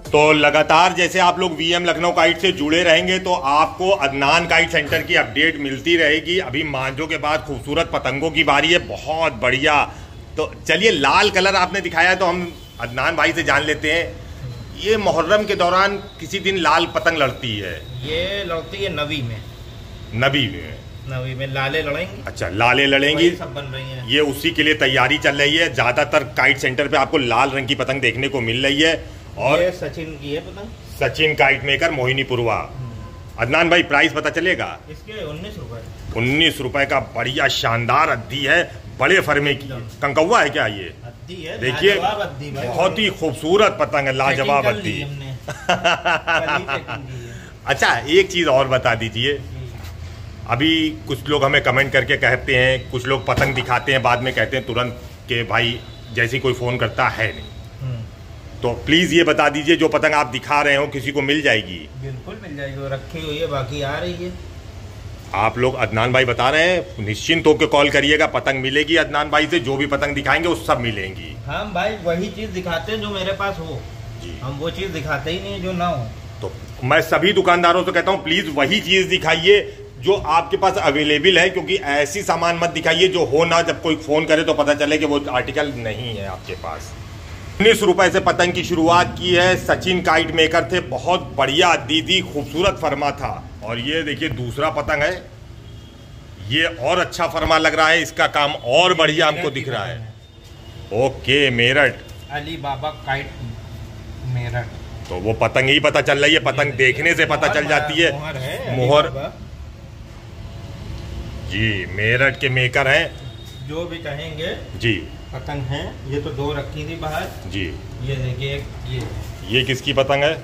तो लगातार जैसे आप लोग वीएम लखनऊ काइट से जुड़े रहेंगे तो आपको अदनान काइट सेंटर की अपडेट मिलती रहेगी। अभी मांझों के बाद खूबसूरत पतंगों की बारी है, बहुत बढ़िया। तो चलिए, लाल कलर आपने दिखाया तो हम अदनान भाई से जान लेते हैं, ये मुहर्रम के दौरान किसी दिन लाल पतंग लड़ती है? ये लड़ती है नवी में। नवी में लाले लड़ेंगी। अच्छा, लाले लड़ेंगी, सब बन रही हैं। ये उसी के लिए तैयारी चल रही है। ज्यादातर काइट सेंटर पे आपको लाल रंग की पतंग देखने को मिल रही है। और ये सचिन की है पतंग, सचिन काइट मेकर मोहिनीपुरवा। अदनान भाई, प्राइस पता चलेगा? इसके 19 रुपए। 19 रुपए का बढ़िया शानदार अद्दी है, बड़े फरमे की। कंकौवा है क्या ये? अद्दी है, देखिए बहुत ही खूबसूरत पतंग है, लाजवाब अद्दी। अच्छा, एक चीज और बता दीजिए, अभी कुछ लोग हमें कमेंट करके कहते हैं, कुछ लोग पतंग दिखाते हैं बाद में कहते हैं तुरंत के भाई जैसी कोई फोन करता है नहीं, तो प्लीज ये बता दीजिए जो पतंग आप दिखा रहे हो किसी को मिल जाएगी? बिल्कुल मिल जाएगी, वो रखी हुई है, बाकी आ रही है। आप लोग, अदनान भाई बता रहे हैं, निश्चिंत होकर कॉल करिएगा, पतंग मिलेगी अदनान भाई से। जो भी पतंग दिखाएंगे वो सब मिलेंगी। हम भाई वही चीज दिखाते हैं जो मेरे पास हो जी, हम वो चीज दिखाते ही नहीं जो ना हो। तो मैं सभी दुकानदारों से कहता हूँ प्लीज वही चीज दिखाइए जो आपके पास अवेलेबल है, क्योंकि ऐसी सामान मत दिखाइए जो हो ना, जब कोई फोन करे तो पता चले कि वो आर्टिकल नहीं है आपके पास। 19 रुपए से पतंग की शुरुआत की है, सचिन काइट मेकर थे, बहुत बढ़िया दीदी, खूबसूरत फरमा था। और ये देखिए दूसरा पतंग है, ये और अच्छा फरमा लग रहा है, इसका काम और बढ़िया हमको दिख रहा है। Okay, Meerut, Ali Baba kite Meerut. तो वो पतंग ही पता चल रही है, पतंग देखने से पता चल जाती है। मोहर जी, मेरठ के मेकर हैं, जो भी कहेंगे जी। पतंग है, ये तो 2 रखी थी बाहर जी। ये देखिए, ये किसकी पतंग है?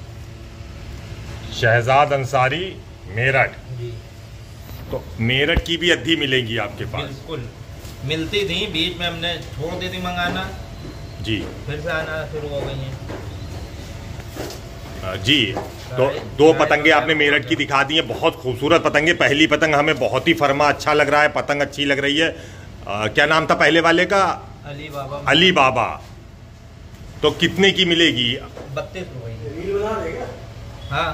शहजाद अंसारी, मेरठ जी। तो मेरठ की भी अद्दी मिलेंगी आपके पास? बिल्कुल मिलती थी, बीच में हमने छोड़ दी थी मंगाना जी, फिर से आना शुरू हो गई हैं जी। तो 2 पतंगे आपने मेरठ की दिखा दी हैं, बहुत खूबसूरत पतंगे। पहली पतंग हमें बहुत ही फरमा अच्छा लग रहा है, पतंग अच्छी लग रही है। क्या नाम था पहले वाले का? अली बाबा। अली बाबा। तो कितने की मिलेगी? 32 रुपए। हाँ,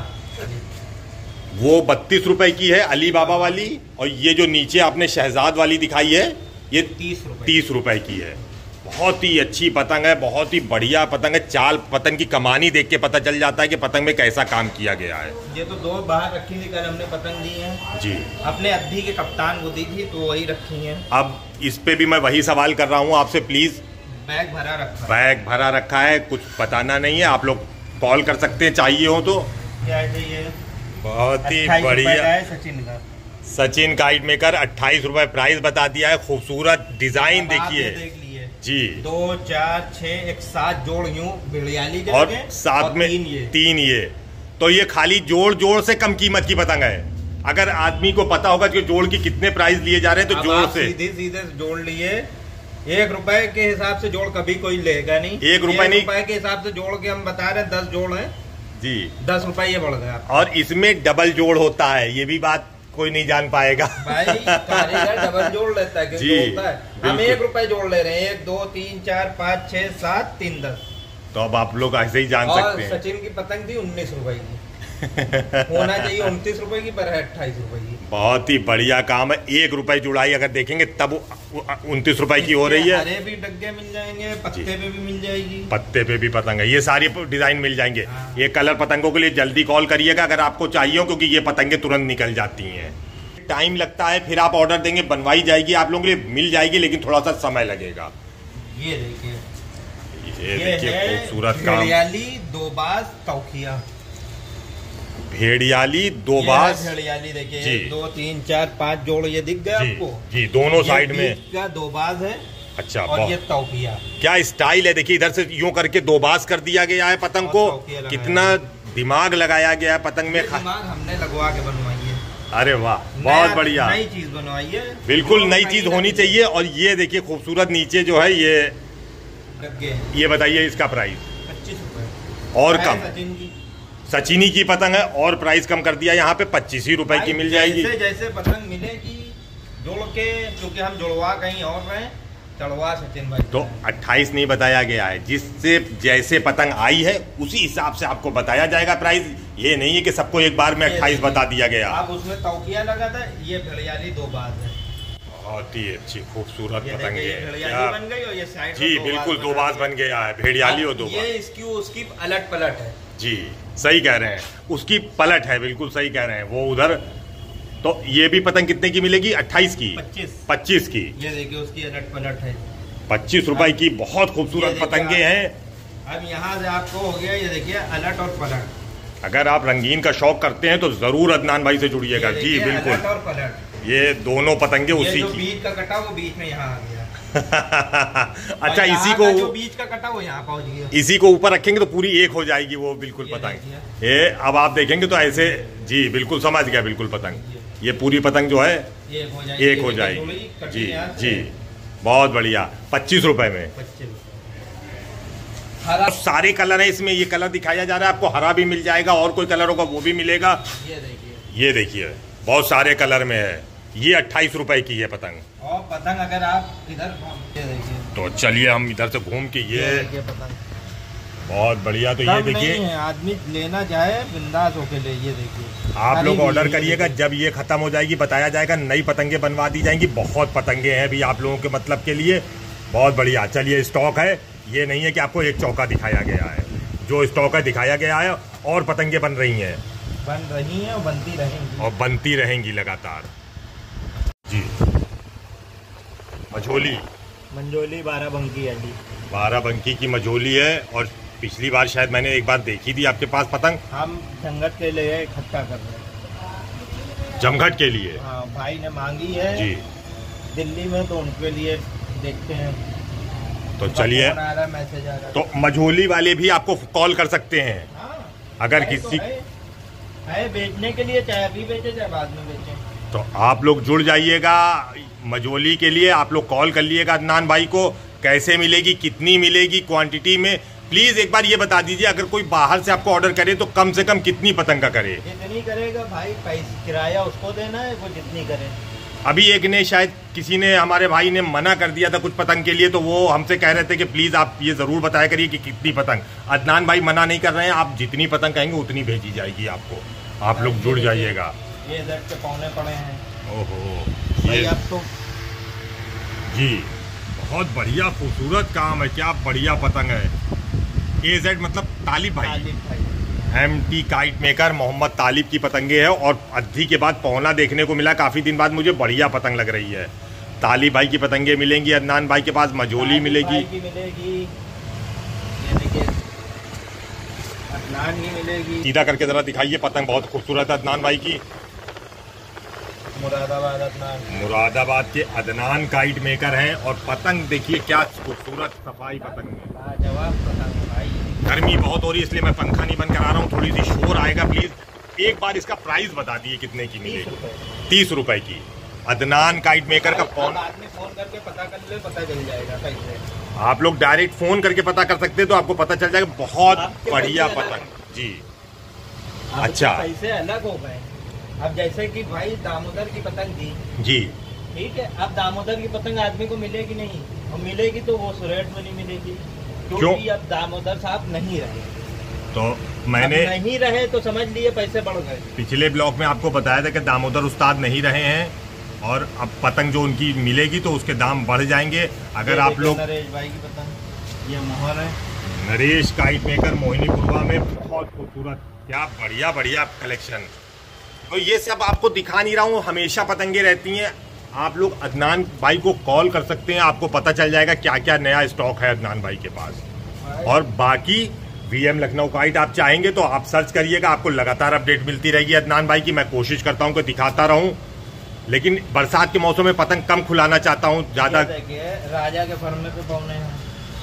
वो 32 रुपए की है अली बाबा वाली, और ये जो नीचे आपने शहजाद वाली दिखाई है ये 30 रुपए की है। बहुत ही अच्छी पतंग है, बहुत ही बढ़िया पतंग है। चाल पतंग की कमानी देख के पता चल जाता है कि पतंग में कैसा काम किया गया है। ये तो 2 बाहर रखी थी, कल हमने पतंग दी है जी, अपने अद्दी के कप्तान को दी थी, तो वही रखी है। अब इस पे भी मैं वही सवाल कर रहा हूँ आपसे, प्लीज। बैग भरा रखा है। बैग भरा रखा है, कुछ बताना नहीं है, आप लोग कॉल कर सकते हैं चाहिए हो तो। क्या चाहिए? बहुत ही बढ़िया सचिन का, सचिन काइट मेकर, 28 रुपए प्राइस बता दिया है। खूबसूरत डिजाइन देखिए जी, 2 4 6 एक 7 जोड़ यूं भेड़ियाली के और साथ में 3 ये। तो ये खाली जोड़ से कम कीमत की पतंग है। अगर आदमी को पता होगा कि जोड़ की कितने प्राइस लिए जा रहे हैं तो जोड़ से सीधे जोड़ लिए। 1 रुपए के हिसाब से जोड़ कभी कोई लेगा नहीं। 1 रुपए नहीं, 1 रुपए के हिसाब से जोड़ के हम बता रहे हैं, 10 जोड़ है जी, 10 रुपए ये बढ़ गया। और इसमें डबल जोड़ होता है, ये भी बात कोई नहीं जान पाएगा भाई। कारीगर डबल जोड़ लेता है जी, होता है। हम 1 रुपए जोड़ ले रहे हैं, 1 2 3 4 5 6 7 3 10। तो अब आप लोग ऐसे ही जान सकते हैं। सचिन की पतंग थी 19 रुपए की होना चाहिए, 29 रुपए की, पर है 28 रुपए की। बहुत ही बढ़िया काम है। 1 रुपए जुड़ाई अगर देखेंगे तब 29 रुपए की हो रही है। हरे भी डग्गे मिल जाएंगे, पत्ते पे भी मिल जाएगी, पत्ते पे भी पतंग है, ये सारी डिजाइन मिल जाएंगे। ये कलर पतंगों के लिए जल्दी कॉल करिएगा अगर आपको चाहिए हो, क्योंकि ये पतंगे तुरंत निकल जाती हैं। टाइम लगता है, फिर आप ऑर्डर देंगे, बनवाई जाएगी, आप लोगों के लिए मिल जाएगी, लेकिन थोड़ा सा समय लगेगा। ये देखिए, ये देखिए खूबसूरत काम। भेड़ियाली 2 बाज तौखिया, भेड़ियाली 2 बाज भेड़ियाली देखिए, 1 2 3 4 5 जोड़ ये दिख गए आपको जी, दोनों साइड में का 2 बाज है। अच्छा, और ये तौखिया क्या स्टाइल है, देखिए इधर से यूं करके 2 बाज कर दिया गया है पतंग को, कितना दिमाग लगाया गया है पतंग में। दिमाग हमने लगवा के बनवाई है। अरे वाह, बहुत बढ़िया, नई चीज बनवाई है, बिल्कुल नई चीज होनी चाहिए। और ये देखिए खूबसूरत नीचे जो है ये बताइए इसका प्राइस? 25 रुपए और कम। सचिनी की पतंग है और प्राइस कम कर दिया, यहाँ पे 25 ही रुपए की मिल जाएगी। जैसे जैसे पतंग मिलेगी जोड़ के, क्योंकि हम जुड़वा कहीं और रहे, चढ़वा सचिन भाई तो 28 नहीं बताया गया है, जिससे जैसे पतंग आई है उसी हिसाब से आपको बताया जाएगा प्राइस। ये नहीं है कि सबको एक बार में 28 बता दिया गया। अब उसमें तौकिया लगा था, ये भेड़ियाली 2 बाज है। बहुत ही अच्छी खूबसूरत पतंग है, भेड़ियाली बन गई और ये साइड जी बिल्कुल 2 बाज बन गया है, भेड़ियाली और 2 बाज। ये इसकी उसकी अलट पलट है जी, सही कह रहे हैं, उसकी पलट है, बिल्कुल सही कह रहे हैं। वो उधर तो ये भी पतंग कितने की मिलेगी? 28 की, 25 की। ये देखिए उसकी अलट पलट है, 25 रुपए की बहुत खूबसूरत पतंगे हैं। अब यहाँ से आपको हो गया, ये देखिए अलट और पलट। अगर आप रंगीन का शौक करते हैं तो जरूर अदनान भाई से जुड़िएगा। जी बिल्कुल, अलट और पलट, ये दोनों पतंगे उसी जो की। बीच का कटा वो बीच में यहाँ आ गया। अच्छा, इसी को जो बीच का कटा वो यहाँ पहुँच गया। इसी को ऊपर रखेंगे तो पूरी एक हो जाएगी वो, बिल्कुल पतंग। ये अब आप देखेंगे तो ऐसे, जी बिल्कुल समझ गया, बिल्कुल पतंग ये पूरी पतंग जो है एक हो जाएगी। जी जी, बहुत बढ़िया। 25 रुपए में हरा, सारे कलर है इसमें। ये कलर दिखाया जा रहा है आपको, हरा भी मिल जाएगा और कोई कलर होगा वो भी मिलेगा। ये देखिए बहुत सारे कलर में है। ये 28 रुपए की है पतंग। और पतंग अगर आप इधर देखिए तो चलिए हम इधर से घूम के ये पतंग बहुत बढ़िया। तो ये देखिए, आदमी लेना चाहे बिंदास होके ले। ये देखिए आप लोग ऑर्डर करिएगा, जब ये खत्म हो जाएगी बताया जाएगा, नई पतंगे बनवा दी जाएंगी। बहुत पतंगे हैं अभी आप लोगों के मतलब के लिए, बहुत बढ़िया। चलिए स्टॉक है, ये नहीं है कि आपको एक चौका दिखाया गया है, जो स्टॉक है दिखाया गया है। और पतंगे बन रही हैं और बनती रहेंगी, और बनती रहेंगी लगातार। जी, मंजोली 12 बंकी है जी, 12 बंकी की मझोली है। और पिछली बार शायद मैंने एक बार देखी थी आपके पास पतंग। हम जमघट के लिए इकट्ठा कर रहे हैं, जमघट के लिए। हाँ, भाई ने मांगी है जी दिल्ली में, तो उनके लिए देखते हैं। तो चलिए, मैसेज आ रहा तो मझोली वाले भी आपको कॉल कर सकते हैं। हाँ, अगर किसी है बेचने के लिए, चाहे अभी बेचे चाहे बाद में बेचे, तो आप लोग जुड़ जाइएगा मझोली के लिए। आप लोग कॉल कर लिएगा अदनान भाई को। कैसे मिलेगी, कितनी मिलेगी, क्वांटिटी में प्लीज एक बार ये बता दीजिए। अगर कोई बाहर से आपको ऑर्डर करे तो कम से कम कितनी पतंग का करे? जितनी करेगा भाई, पैसे किराया उसको देना है, वो जितनी करे। अभी एक ने शायद किसी ने, हमारे भाई ने मना कर दिया था कुछ पतंग के लिए, तो वो हमसे कह रहे थे कि प्लीज आप ये जरूर बताया करिए कि कितनी पतंग। अदनान भाई मना नहीं कर रहे हैं, आप जितनी पतंग कहेंगे उतनी भेजी जाएगी आपको। आप लोग जुड़ जाइएगा। ये दर्द के पौने पड़े हैं। ओहो, ये अब तो जी बहुत बढ़िया खूबसूरत काम है, क्या बढ़िया पतंग है। AZ मतलब तालिब भाई, MT kite maker Mohammad Talib की पतंगे है। और अद्धी के बाद पौना देखने को मिला काफी दिन बाद, मुझे बढ़िया पतंग लग रही है। तालिब भाई की पतंगे मिलेंगी, अदनान भाई के पास मझोली मिलेगी, ये देखिए अदनान की मिलेगी। सीधा करके जरा दिखाइए, पतंग बहुत खूबसूरत है अदनान भाई की। मुरादाबाद अदनान, मुरादाबाद के अदनान काइट मेकर हैं। और पतंग देखिए क्या खूबसूरत सफाई पतंग है, लाजवाब पतंग भाई। गर्मी बहुत हो रही है इसलिए मैं पंखा नहीं बंद करा रहा हूँ, थोड़ी सी शोर आएगा प्लीज। एक बार इसका प्राइस बता दिए कितने की मिलेगी? 30 रुपए की अदनान काइट मेकर का फोन। आदमी फोन करके पता कर ले, पता चल जाएगा कैसे। आप लोग डायरेक्ट फोन करके पता कर सकते हैं, तो आपको पता चल जाएगा। बहुत बढ़िया पतंग जी। अच्छा, पैसे अलग हो गए। अब जैसे कि भाई दामोदर की पतंग थी जी, ठीक है, अब दामोदर की पतंग आदमी को मिलेगी नहीं, और मिलेगी तो वो रेट में नहीं मिलेगी, क्योंकि अब दामोदर साहब नहीं रहे। तो मैंने नहीं रहे तो समझ लिए पैसे बढ़ गए। पिछले ब्लॉग में आपको बताया था कि दामोदर उस्ताद नहीं रहे हैं, और अब पतंग जो उनकी मिलेगी तो उसके दाम बढ़ जाएंगे। अगर आप लोग, नरेश भाई की पतंग, ये मोहर है, नरेश काइट मेकर मोहिनीपुरवा में, बहुत खूबसूरत, क्या बढ़िया बढ़िया कलेक्शन। तो ये सब आपको दिखा नहीं रहा हूँ, हमेशा पतंगे रहती हैं। आप लोग अदनान भाई को कॉल कर सकते हैं, आपको पता चल जाएगा क्या क्या नया स्टॉक है अदनान भाई के पास। और बाकी VM लखनऊ काइट आप चाहेंगे तो आप सर्च करिएगा, आपको लगातार अपडेट मिलती रहेगी अदनान भाई की। मैं कोशिश करता हूँ कि दिखाता रहूँ, लेकिन बरसात के मौसम में पतंग कम खुलाना चाहता हूँ ज्यादा। राजा के फर्मे पे पौने हैं,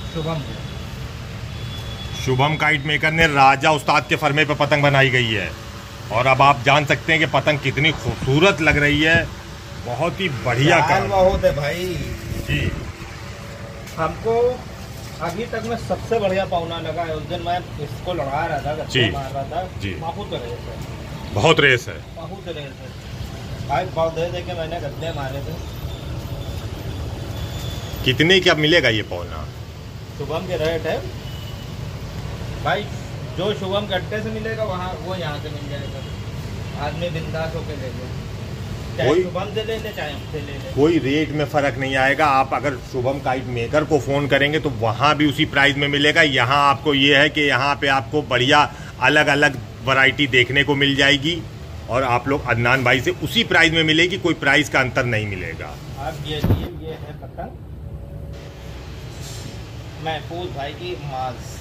शुभम काइट मेकर ने राजा उस्ताद के फर्मे पे पतंग बनाई गई है। और अब आप जान सकते हैं कि पतंग कितनी खूबसूरत लग रही है, बहुत ही बढ़िया काम बहुत है भाई जी। हमको अभी तक में सबसे बढ़िया पौना लगा है। उस दिन मैं इसको लड़ा रहा था, जी मार रहा था जी, बहुत रेस है, बहुत रेस है, बहुत रेस है भाई। बहुत दे के मैंने गद्दे मारे थे। कितने का मिलेगा ये पौना? शुभम के रेट है भाई, जो शुभम के अड्डे से मिलेगा वहाँ वो यहाँ से मिल जाएगा। आदमी बिंदास होके ले ले, चाहे शुभम से ले ले चाहे हमसे ले ले, कोई रेट में फर्क नहीं आएगा। आप अगर शुभम काइट मेकर को फोन करेंगे तो वहाँ भी उसी प्राइस में मिलेगा। यहाँ आपको ये है कि यहाँ पे आपको बढ़िया अलग अलग वैरायटी देखने को मिल जाएगी और आप लोग अदनान भाई से उसी प्राइस में मिलेगी, कोई प्राइस का अंतर नहीं मिलेगा। आप ये है पतंग महफूज भाई की माज,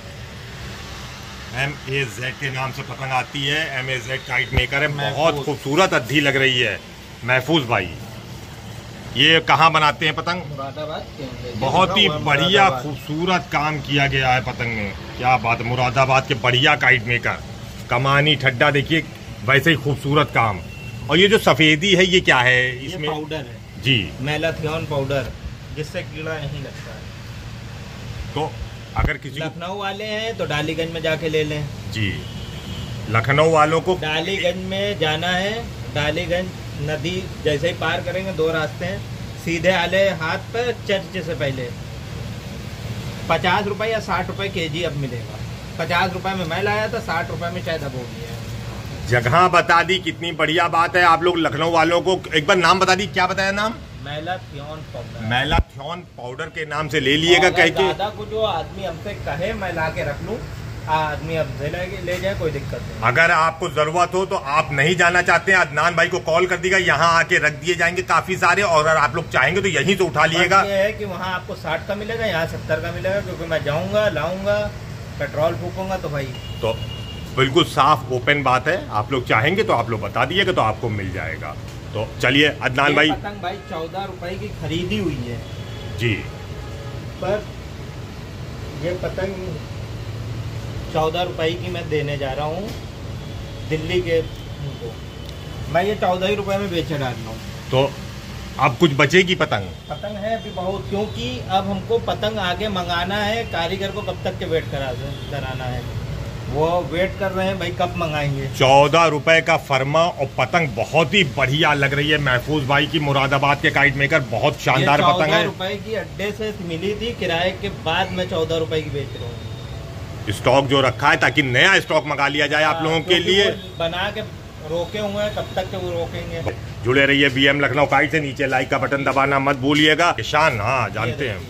MAZ के नाम से पतंग आती है। MAZ काइट मेकर है, बहुत खूबसूरत अद्धी लग रही है महफूज भाई। ये कहाँ बनाते हैं पतंग? मुरादाबाद के। बहुत ही बढ़िया खूबसूरत काम किया गया है पतंग में, क्या बात है। मुरादाबाद के बढ़िया काइट मेकर, कमानी ठड्डा देखिए वैसे ही खूबसूरत काम। और ये जो सफेदी है ये क्या है? इसमें पाउडर है जी, मैलाथियन पाउडर, जिससे कीड़ा नहीं लगता है। तो अगर किसी लखनऊ वाले हैं तो डालीगंज में जाके ले लें जी। लखनऊ वालों को डालीगंज में जाना है, डालीगंज नदी जैसे ही पार करेंगे 2 रास्ते हैं, सीधे आले हाथ पे चर्च से पहले 50 रुपए या 60 रुपए केजी अब मिलेगा। 50 रुपए में मैं लाया था, 60 रुपए में शायद अब हो गया है। जगह बता दी, कितनी बढ़िया बात है। आप लोग लखनऊ वालों को एक बार नाम बता दी, क्या बताया नाम? Malathion powder. मैलाथियन पाउडर के नाम से ले लिएगा। कह के दादा को जो आदमी हमसे कहे मैं ला के रख लूं, आदमी अब ले जाए, कोई दिक्कत नहीं। अगर आपको जरूरत हो तो आप नहीं जाना चाहते हैं, अदनान भाई को कॉल कर दीजिएगा, यहाँ आके रख दिए जाएंगे काफी सारे। और अगर आप लोग चाहेंगे तो यहीं से उठा लिएगा। ये है कि वहाँ आपको 60 का मिलेगा, यहाँ 70 का मिलेगा, क्योंकि मैं जाऊंगा लाऊंगा पेट्रोल फूकूंगा तो भाई। तो बिल्कुल साफ ओपन बात है, आप लोग चाहेंगे तो आप लोग बता दिएगा तो आपको मिल जाएगा। तो चलिए अदनान भाई। पतंग भाई 14 रुपए की खरीदी हुई है जी, पर ये पतंग 14 रुपए की मैं देने जा रहा हूँ दिल्ली के उनको। मैं ये 14 ही रुपए में बेचे डाल रहा हूँ। तो अब कुछ बचेगी पतंग? पतंग है अभी बहुत, क्योंकि अब हमको पतंग आगे मंगाना है। कारीगर को कब तक के वेट कराना है, वो वेट कर रहे हैं भाई कब मंगाएंगे। 14 रुपए का फर्मा और पतंग बहुत ही बढ़िया लग रही है महफूज भाई की। मुरादाबाद के काइट मेकर बहुत शानदार पतंग है। 14 रुपए की अड्डे से मिली थी, किराए के बाद मैं 14 रुपए की बेच रहा हूँ। स्टॉक जो रखा है ताकि नया स्टॉक मंगा लिया जाए आप लोगों के लिए। बना के रोके हुए हैं, कब तक के वो रोकेंगे। जुड़े रहिए BM लखनऊ काइट से। नीचे लाइक का बटन दबाना मत भूलिएगा। शान, हाँ जानते हैं।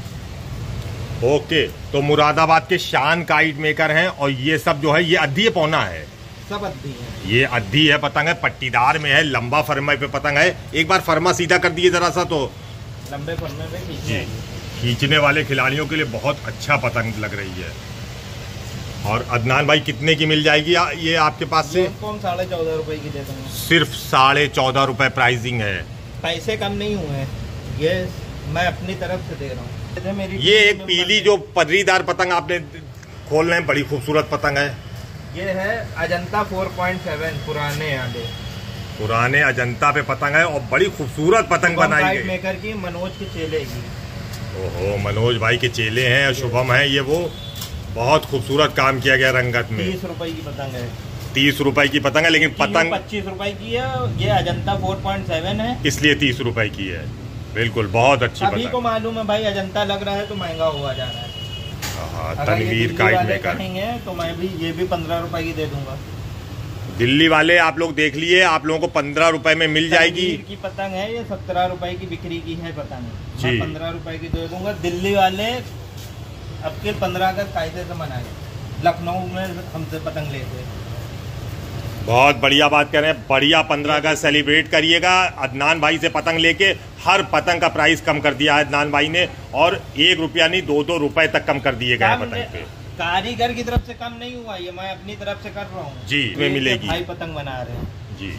ओके, तो मुरादाबाद के शान काइट मेकर हैं और ये सब जो है ये अद्धी है पौना है? सब अद्धी है। ये अद्धी है पतंग है, पट्टीदार में है, लंबा फरमा पे पतंग है। एक बार फरमा सीधा कर दिए जरा सा तो लंबे फरमे पे जी, खींचने वाले खिलाड़ियों के लिए बहुत अच्छा पतंग लग रही है। और अदनान भाई कितने की मिल जाएगी ये आपके पास से? हम 14.5 रुपए की दे दूंगा। सिर्फ 14.5 रुपए प्राइसिंग है। पैसे कम नहीं हुए, ये मैं अपनी तरफ से दे रहा हूँ। ये एक पीली जो पदरीदार पतंग आपने खोल रहे हैं, बड़ी खूबसूरत पतंग है। ये है अजंता 4.7 पुराने अजंता पे पतंग है और बड़ी खूबसूरत पतंग बनाई गई। मेकर की, मनोज के चेले की। ओहो, मनोज भाई के चेले हैं, शुभम है ये। वो बहुत खूबसूरत काम किया गया रंगत में। 30 रुपए की पतंग है। 30 रुपए की पतंग है, लेकिन पतंग 25 रुपए की है। ये अजंता 4.7 है, इसलिए 30 रुपए की है। बिल्कुल, बहुत अच्छी पतंग। को मालूम है भाई अजंता लग रहा है तो महंगा हुआ जा रहा है। तनवीर काइट मेकर तो मैं भी ये भी 15 रुपए की दे दूंगा। दिल्ली वाले आप लोग देख लिए, आप लोगों को 15 रुपए में मिल जाएगी। की पतंग है ये, 17 रुपए की बिक्री की है पतंग, मैं 15 रुपए की दे दूंगा। दिल्ली वाले अब के 15 अगस्त कायदे से मनाए, लखनऊ में हमसे पतंग लेते। बहुत बढ़िया बात कर रहे हैं, बढ़िया 15 अगस्त सेलिब्रेट करिएगा। अदनान भाई से पतंग लेके हर पतंग का प्राइस कम कर दिया है अदनान भाई ने, और 1 रुपया नहीं 2-2 रुपए तक कम कर दिए गए पतंग पे। कारीगर की तरफ से कम नहीं हुआ, ये मैं अपनी तरफ से कर रहा हूँ जी। में मिलेगी भाई पतंग बना रहे हैं जी।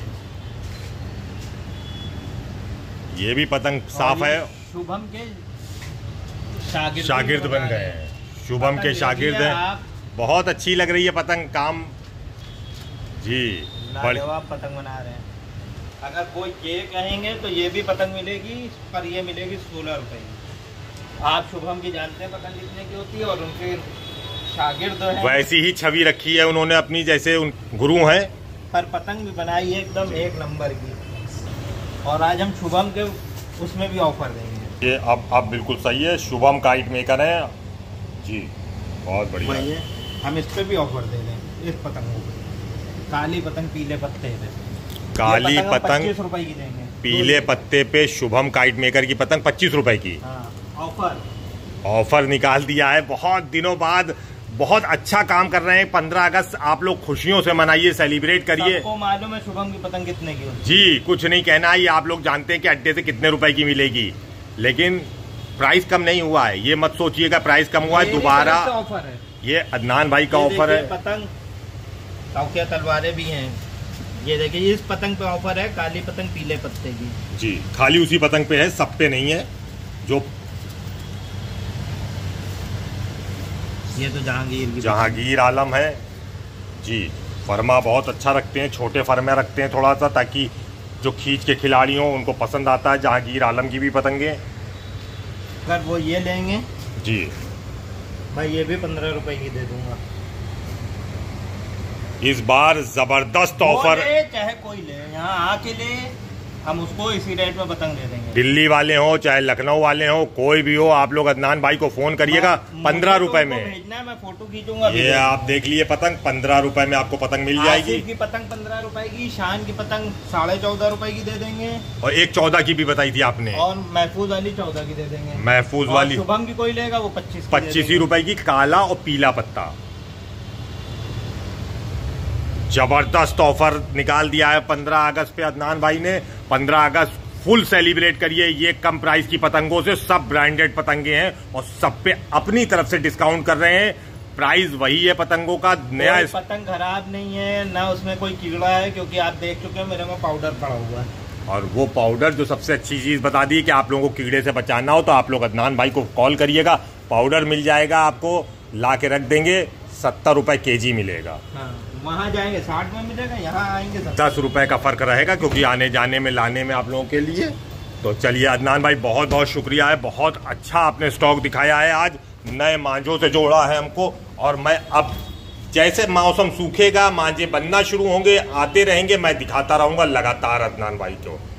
ये भी पतंग साफ है। शुभम के शागिर्द बन गए हैं, शुभम के शागिर्द हैं। बहुत अच्छी लग रही है पतंग, काम जी लाजवाब पतंग बना रहे हैं। अगर वो ये कहेंगे तो ये भी पतंग मिलेगी, पर ये मिलेगी 16 रुपए की। आप शुभम की जानते हैं पतंग कितने की होती है, और उनके शागिर्द है वैसी ही छवि रखी है उन्होंने अपनी, जैसे उन गुरु हैं। पर पतंग भी बनाई है एकदम 1 नंबर की। और आज हम शुभम के उसमें भी ऑफर देंगे। ये अब बिल्कुल सही है। शुभम काइट मेकर है जी, बहुत बढ़िया। वही है, हम इस पे भी ऑफर दे रहे हैं इस पतंगों पे। काली पतंग पीले पत्ते पे, काली पतंग 25 रुपए की देंगे। पीले पत्ते पे शुभम काइट मेकर की पतंग 25 रुपए की। ऑफर ऑफर निकाल दिया है बहुत दिनों बाद। बहुत अच्छा काम कर रहे हैं। 15 अगस्त आप लोग खुशियों से मनाइए, सेलिब्रेट करिए। सबको मालूम है शुभम की पतंग कितने की होती है। जी, कुछ नहीं कहना, ये आप लोग जानते हैं कि अड्डे से कितने रुपए की मिलेगी, लेकिन प्राइस कम नहीं हुआ है। ये मत सोचिएगा प्राइस कम हुआ है। दोबारा ऑफर है, ये अदनान भाई का ऑफर है। पतंग क्या तलवारें भी हैं, ये देखिए इस पतंग पे ऑफर है, काली पतंग पीले पत्ते की। जी, खाली उसी पतंग पे है, सब पे नहीं है। जो ये तो जहांगीर आलम है जी। फरमा बहुत अच्छा रखते हैं, छोटे फरमे रखते हैं थोड़ा सा, ताकि जो खींच के खिलाड़ी हो उनको पसंद आता है। जहांगीर आलम की भी पतंगे। अगर वो ये लेंगे जी भाई, ये भी 15 रुपए की दे दूंगा। इस बार जबरदस्त ऑफर, चाहे कोई ले, यहाँ आके ले, हम उसको इसी रेट में पतंग दे देंगे। दिल्ली वाले हो चाहे लखनऊ वाले हो, कोई भी हो, आप लोग अदनान भाई को फोन करिएगा। 15 रुपए में भेजना है, मैं फोटो खींचूंगा। ये आप देख लिए पतंग 15 रुपए में आपको पतंग मिल जाएगी। की पतंग 15 रुपए की, शान की पतंग 14.5 रुपए की दे देंगे, और एक 14 की भी बताई थी आपने, और महफूज वाली 14 की दे देंगे। महफूज वाली शुभम की कोई लेगा वो 25 ही रुपए की, काला और पीला पत्ता। जबरदस्त ऑफर निकाल दिया है 15 अगस्त पे अदनान भाई ने। 15 अगस्त फुल सेलिब्रेट करिए। ये कम प्राइस की पतंगों से, सब ब्रांडेड पतंगे हैं और सब पे अपनी तरफ से डिस्काउंट कर रहे हैं। प्राइस वही है पतंगों का। नया पतंग खराब नहीं है ना, उसमें कोई कीड़ा है, क्योंकि आप देख चुके हैं मेरे में पाउडर पड़ा हुआ है। और वो पाउडर जो सबसे अच्छी चीज बता दी कि आप लोगों को कीड़े से बचाना हो तो आप लोग अदनान भाई को कॉल करिएगा, पाउडर मिल जाएगा आपको, ला के रख देंगे। 70 रुपए केजी मिलेगा। वहाँ जाएंगे 60 में मिलेगा, यहाँ आएंगे 10 रुपए का फर्क रहेगा, क्योंकि आने जाने में लाने में आप लोगों के लिए। तो चलिए अदनान भाई, बहुत बहुत शुक्रिया है। बहुत अच्छा आपने स्टॉक दिखाया है आज, नए मांझों से जोड़ा है हमको। और मैं अब जैसे मौसम सूखेगा, मांझे बनना शुरू होंगे, आते रहेंगे, मैं दिखाता रहूंगा लगातार अदनान भाई को।